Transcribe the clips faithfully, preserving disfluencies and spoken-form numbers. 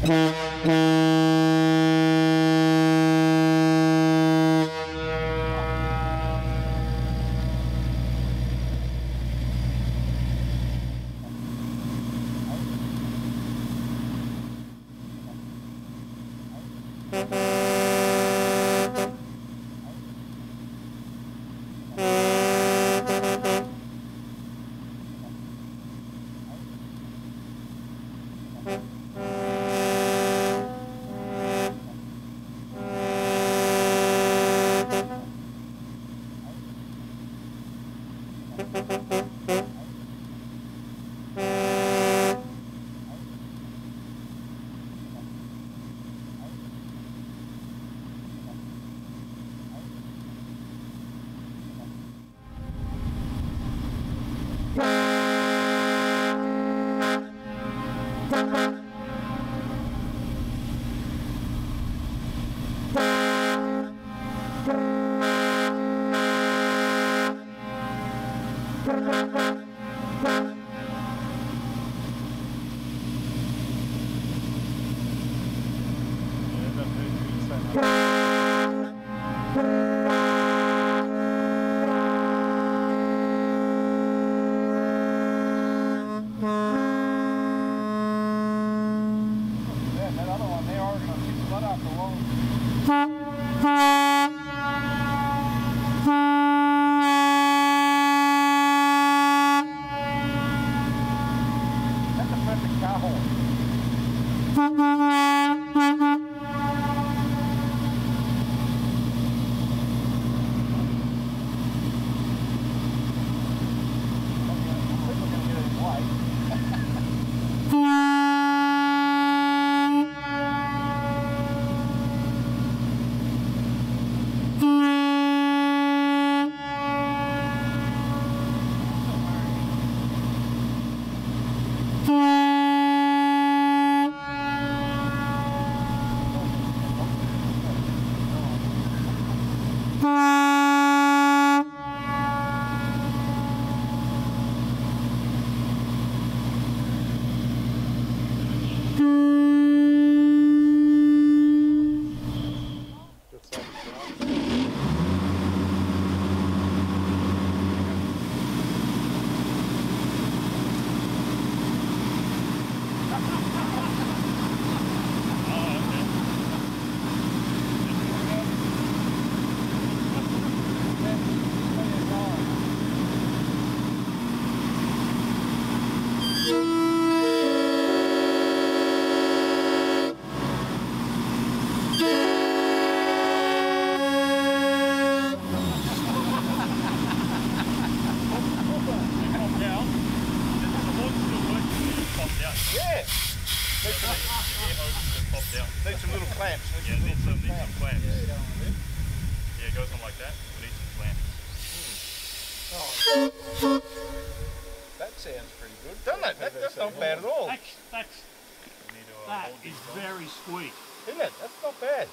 Sweet. Isn't it? That's not bad.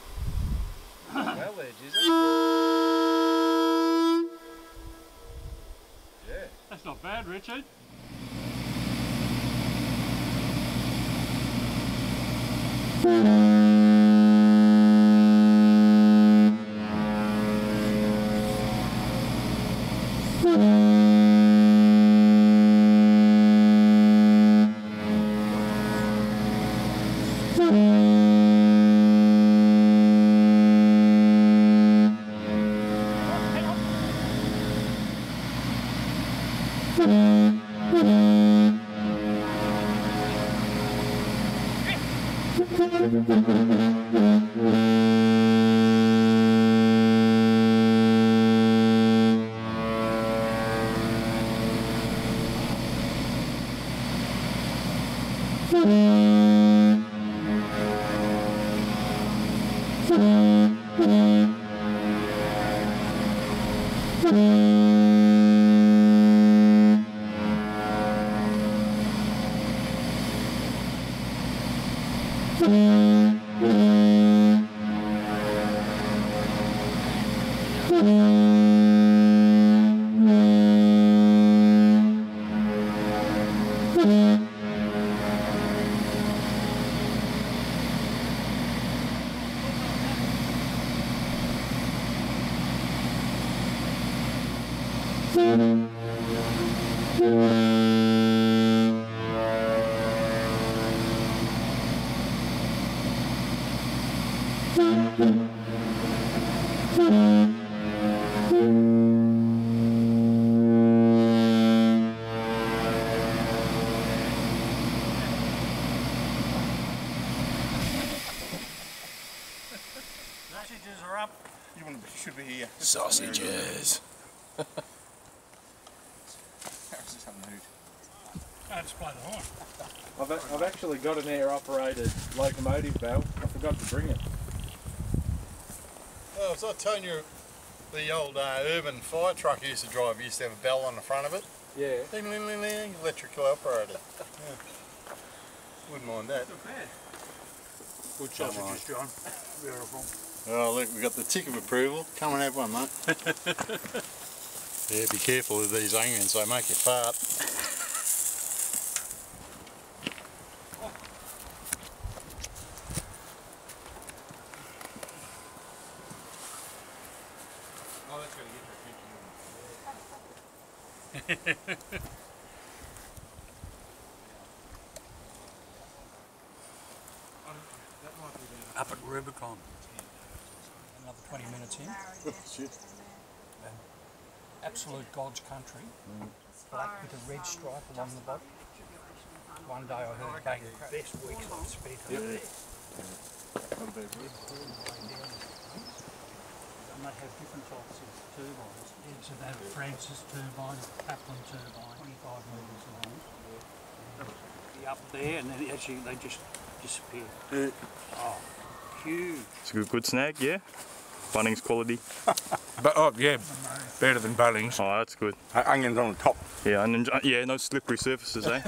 Well edge, is it? Yeah. That's not bad, Richard. Sausages are up. You want to, should be here. Sausages. I just play the horn. I've, I've actually got an air-operated locomotive bell. I forgot to bring it. Oh, was I telling you the old uh, urban fire truck I used to drive used to have a bell on the front of it? Yeah. Ding, ding, ding, ding, electrically operated. Yeah. Wouldn't mind that. Not bad. Good sausages, John. Beautiful. Oh, look, we've got the tick of approval. Come and have one, mate. Yeah, be careful of these onions, they make you fart. Oh, that's going to get your attention. Up at Rubicon. Another twenty minutes in. Shit. Um, absolute God's country. Mm. Black with a red stripe along the bottom. One day I heard bang, best weeks I've spent on there. Not a bad word. And they have different types of turbines. Yeah, so they have a Francis turbine, a Kaplan turbine, twenty-five metres long. Yeah. Up there, and then actually they just disappear. Yeah. Oh, huge. It's a good, good snag, yeah? Bunnings quality. But oh yeah, better than Bunnings. Oh, that's good. Uh, onions on the top. Yeah, and uh, yeah, no slippery surfaces, eh?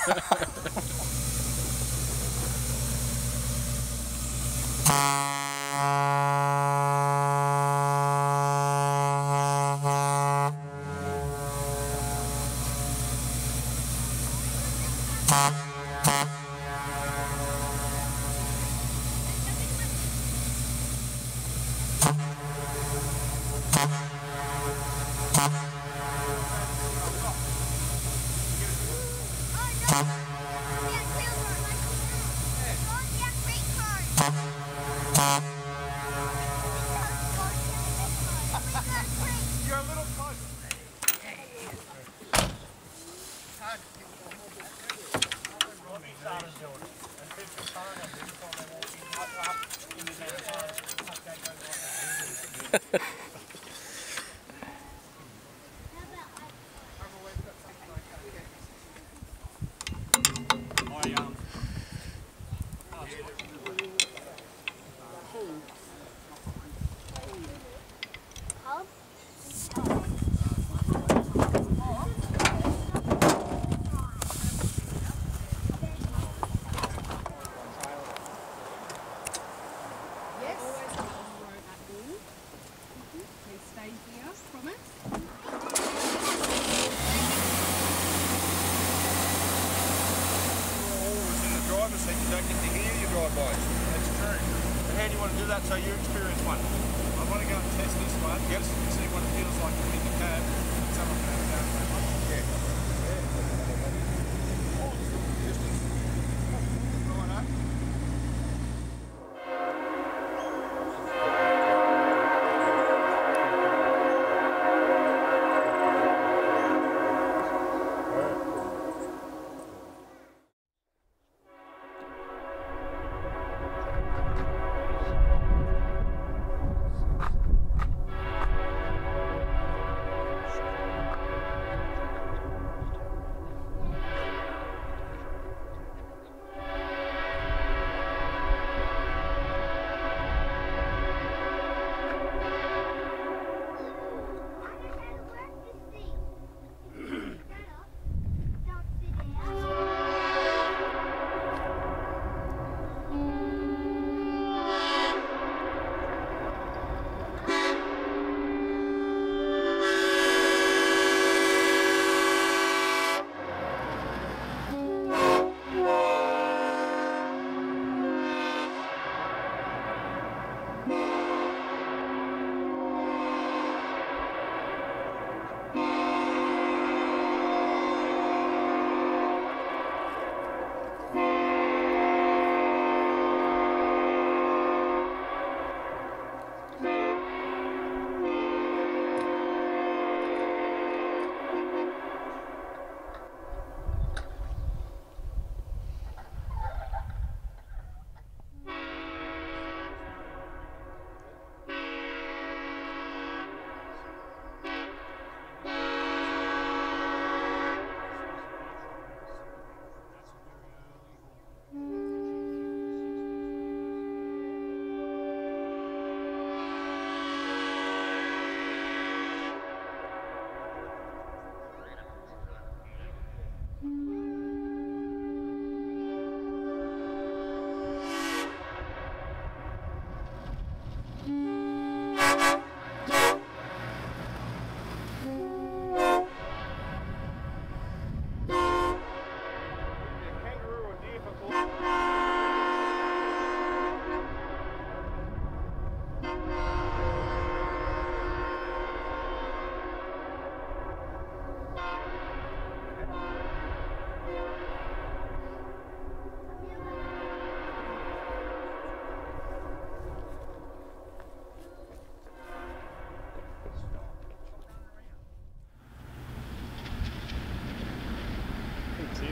So you experience one. I want to go and test this one. Yes. See what it feels like in the cab. Someone can have down. Yeah.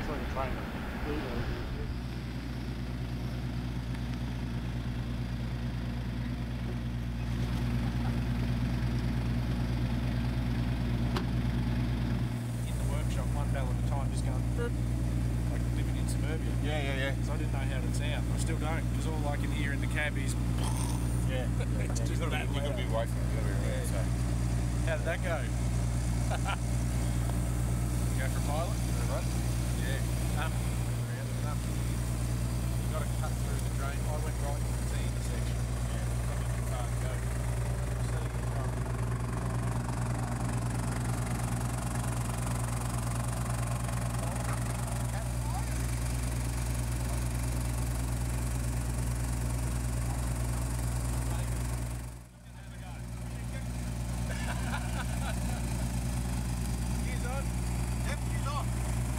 It's like a trainer. In the workshop, one bell at a time, just going boop, like living in suburbia. Yeah, yeah, yeah. So I didn't know how to sound. I still don't, because all I can hear in the cab is. Yeah. It's just You've got to that be, you've got to be away from it. You've got to be away. So. How did that go? Go for a pilot? Run? Yeah. Um, round it up. You got to cut through the drain. I went right into the T intersection. Yeah. Probably too far to go. So you can run. Gears on. Yep, he's on.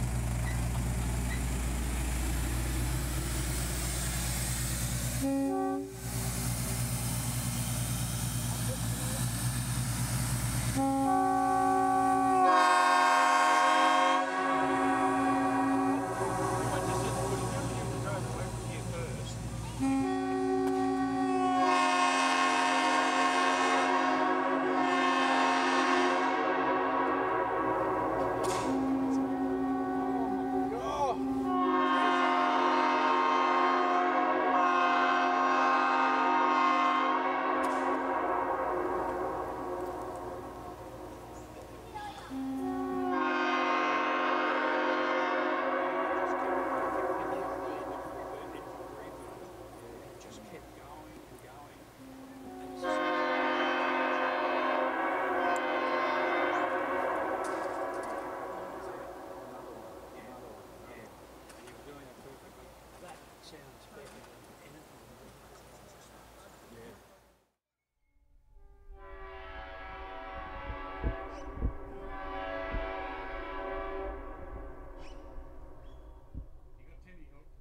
I just said put it down here and go over here first. Just kept going and going. That sounds better than anything. Yeah. You got Timmy hooked.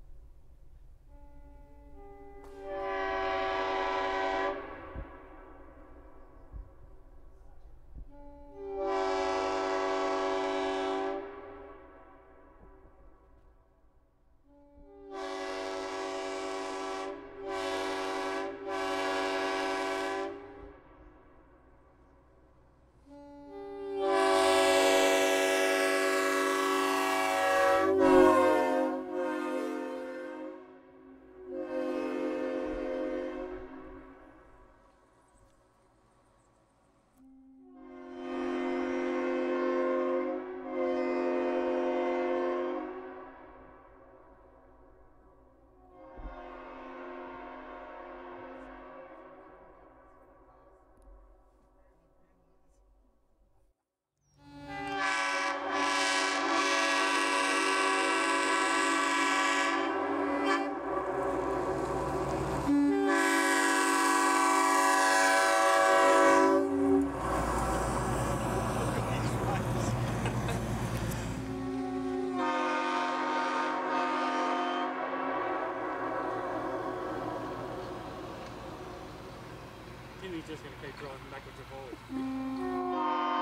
Timmy's just going to keep driving backwards and forwards.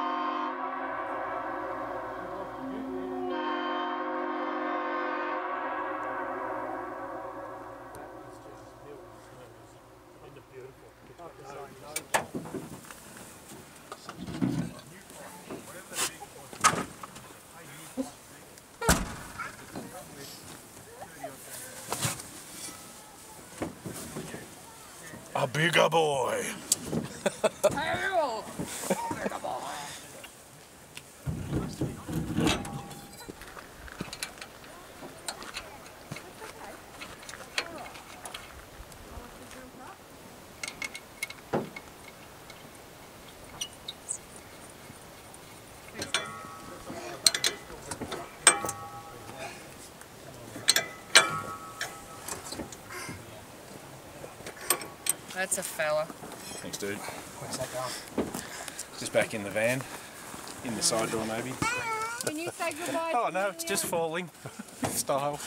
That is just milk smooth. Isn't it beautiful? A bigger boy. That's a fella. Thanks, dude. Where's that going? Just back in the van. In the side door, maybe. Can you say goodbye? Oh, no, it's just falling. Style.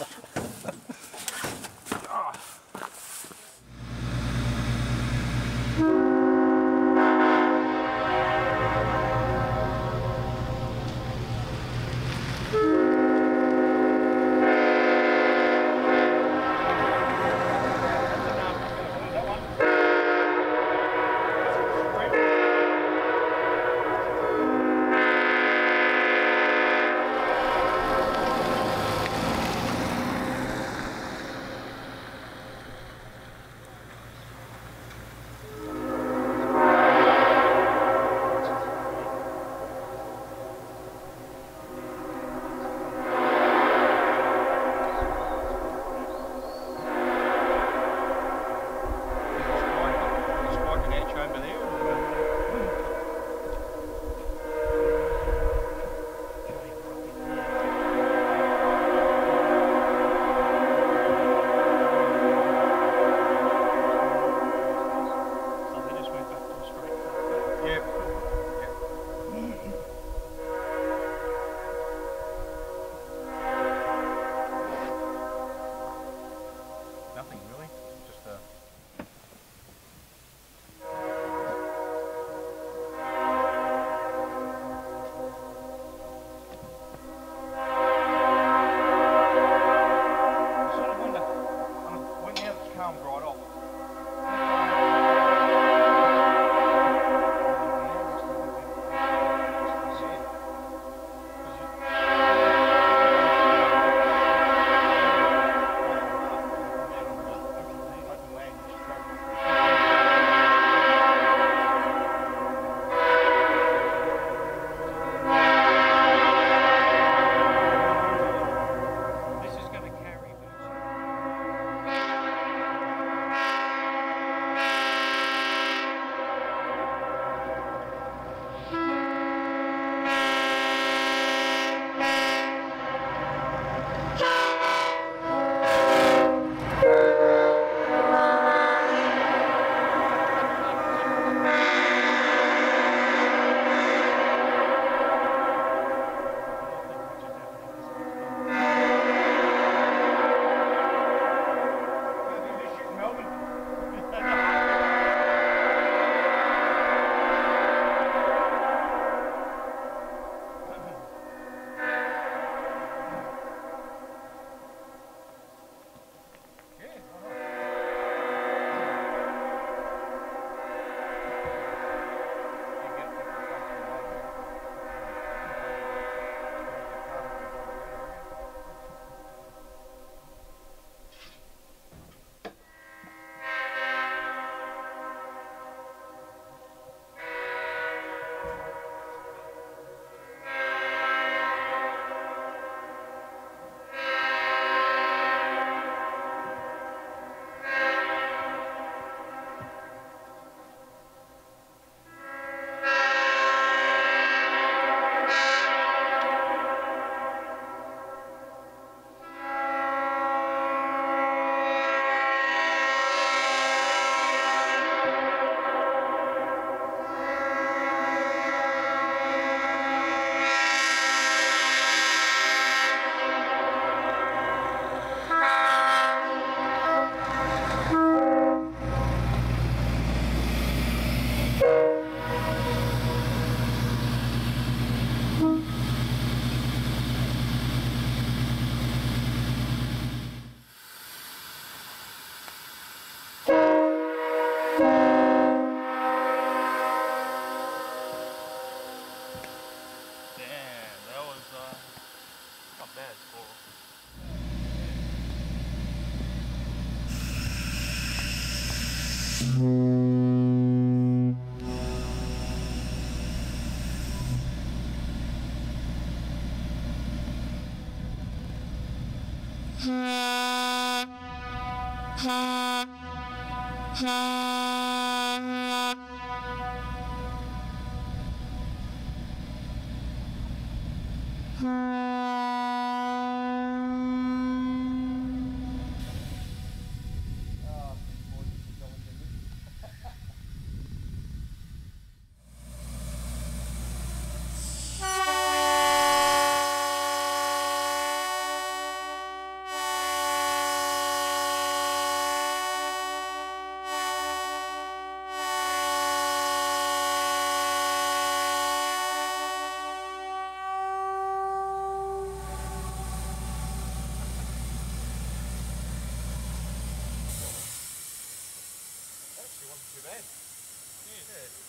Actually wasn't too bad. Yeah.